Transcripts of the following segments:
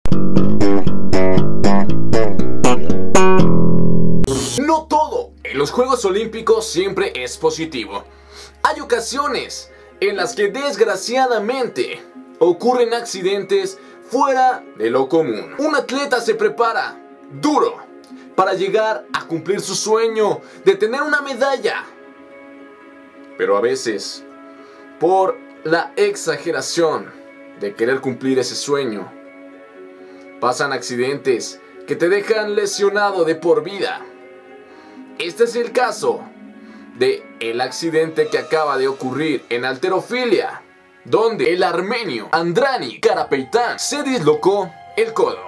No todo en los Juegos Olímpicos siempre es positivo. Hay ocasiones en las que desgraciadamente ocurren accidentes fuera de lo común. Un atleta se prepara duro para llegar a cumplir su sueño de tener una medalla. Pero a veces, por la exageración de querer cumplir ese sueño, pasan accidentes que te dejan lesionado de por vida. Este es el caso de el accidente que acaba de ocurrir en halterofilia, donde el armenio Andrani Karapetyan se dislocó el codo.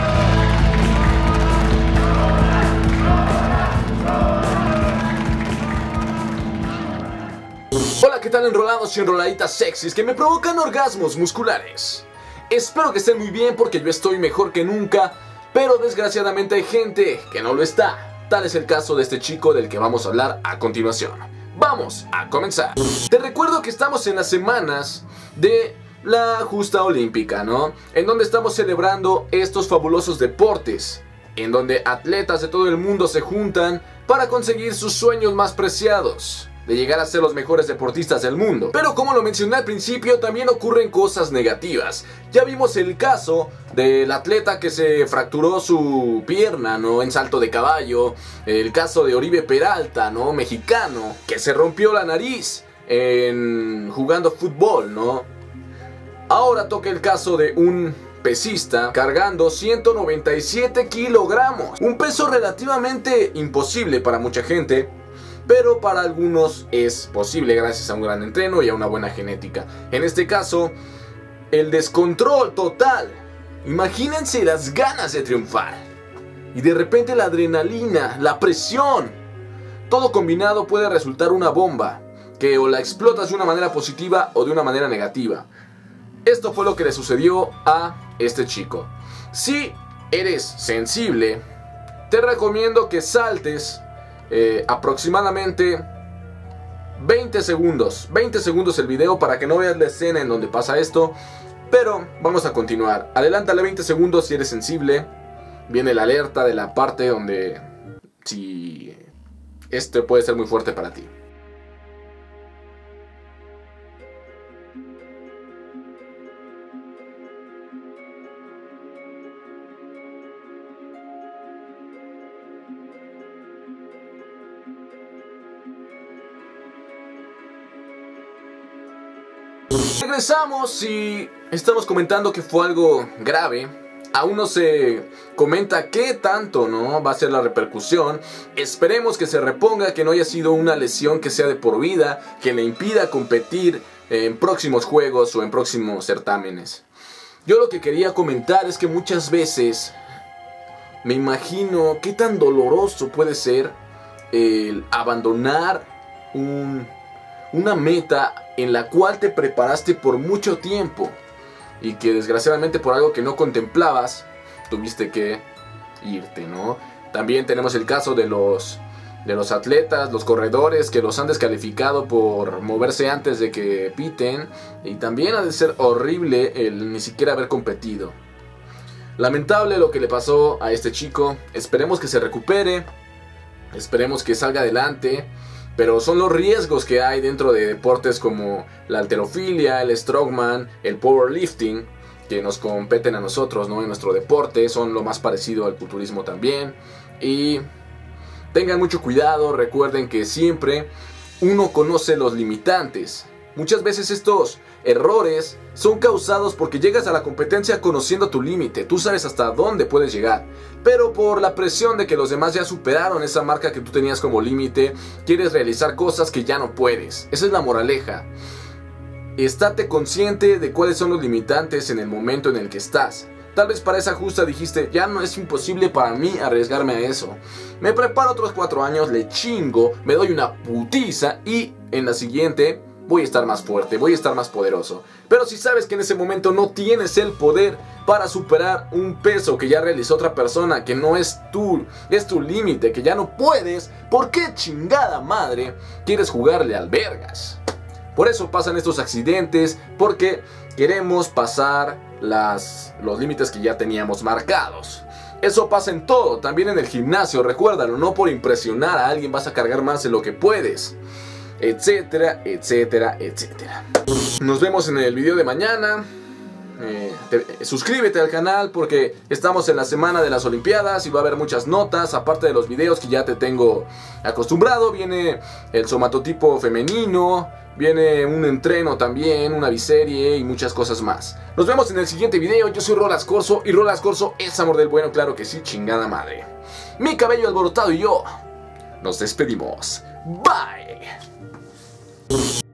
Hola, ¿qué tal enrolados y enroladitas sexys que me provocan orgasmos musculares? Espero que estén muy bien porque yo estoy mejor que nunca, pero desgraciadamente hay gente que no lo está. Tal es el caso de este chico del que vamos a hablar a continuación. Vamos a comenzar. Te recuerdo que estamos en las semanas de la justa olímpica, ¿no? En donde estamos celebrando estos fabulosos deportes, en donde atletas de todo el mundo se juntan para conseguir sus sueños más preciados, de llegar a ser los mejores deportistas del mundo. Pero como lo mencioné al principio, también ocurren cosas negativas. Ya vimos el caso del atleta que se fracturó su pierna, ¿no? En salto de caballo. El caso de Oribe Peralta, ¿no? Mexicano, que se rompió la nariz jugando fútbol, ¿no? Ahora toca el caso de un pesista cargando 197 kilogramos. Un peso relativamente imposible para mucha gente, pero para algunos es posible gracias a un gran entreno y a una buena genética. En este caso, el descontrol total. Imagínense las ganas de triunfar. Y de repente la adrenalina, la presión. Todo combinado puede resultar una bomba, que o la explotas de una manera positiva o de una manera negativa. Esto fue lo que le sucedió a este chico. Si eres sensible, te recomiendo que saltes aproximadamente 20 segundos el video para que no veas la escena en donde pasa esto. Pero vamos a continuar. Adelántale 20 segundos si eres sensible. Viene la alerta de la parte donde si esto puede ser muy fuerte para ti. Regresamos y estamos comentando que fue algo grave. Aún no se comenta qué tanto, ¿no?, va a ser la repercusión. Esperemos que se reponga, que no haya sido una lesión que sea de por vida, que le impida competir en próximos juegos o en próximos certámenes. Yo lo que quería comentar es que muchas veces me imagino qué tan doloroso puede ser el abandonar una meta en la cual te preparaste por mucho tiempo y que desgraciadamente por algo que no contemplabas tuviste que irte, ¿no? También tenemos el caso de los atletas, los corredores que los han descalificado por moverse antes de que piten, y también ha de ser horrible el ni siquiera haber competido. Lamentable lo que le pasó a este chico. Esperemos que se recupere, esperemos que salga adelante. Pero son los riesgos que hay dentro de deportes como la halterofilia, el strongman, el powerlifting, que nos competen a nosotros, ¿no?, en nuestro deporte. Son lo más parecido al culturismo también. Y tengan mucho cuidado, recuerden que siempre uno conoce los limitantes. Muchas veces estos errores son causados porque llegas a la competencia conociendo tu límite. Tú sabes hasta dónde puedes llegar, pero por la presión de que los demás ya superaron esa marca que tú tenías como límite, quieres realizar cosas que ya no puedes. Esa es la moraleja. Estate consciente de cuáles son los limitantes en el momento en el que estás. Tal vez para esa justa dijiste, ya no es imposible para mí arriesgarme a eso. Me preparo otros 4 años, le chingo, me doy una putiza y en la siguiente voy a estar más fuerte, voy a estar más poderoso. Pero si sabes que en ese momento no tienes el poder para superar un peso que ya realizó otra persona, que no es tu límite, que ya no puedes, ¿por qué chingada madre quieres jugarle al vergas? Por eso pasan estos accidentes, porque queremos pasar los límites que ya teníamos marcados. Eso pasa en todo, también en el gimnasio, recuérdalo, no por impresionar a alguien vas a cargar más de lo que puedes, etcétera, etcétera, etcétera. Nos vemos en el video de mañana. Suscríbete al canal porque estamos en la semana de las Olimpiadas y va a haber muchas notas, aparte de los videos que ya te tengo acostumbrado. Viene el somatotipo femenino, viene un entreno también, una biserie y muchas cosas más. Nos vemos en el siguiente video. Yo soy Rolas Corso y Rolas Corso es amor del bueno, claro que sí, chingada madre. Mi cabello alborotado y yo nos despedimos. Bye.